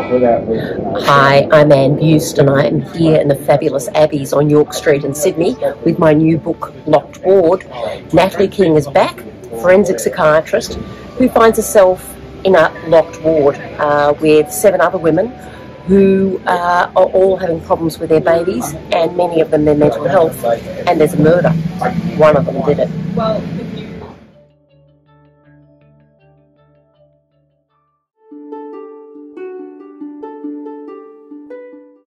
Hi, I'm Anne Buist and I am here in the fabulous Abbeys on York Street in Sydney with my new book, Locked Ward. Natalie King is back, forensic psychiatrist, who finds herself in a locked ward with 7 other women who are all having problems with their babies and many of them their mental health, and there's a murder. One of them did it.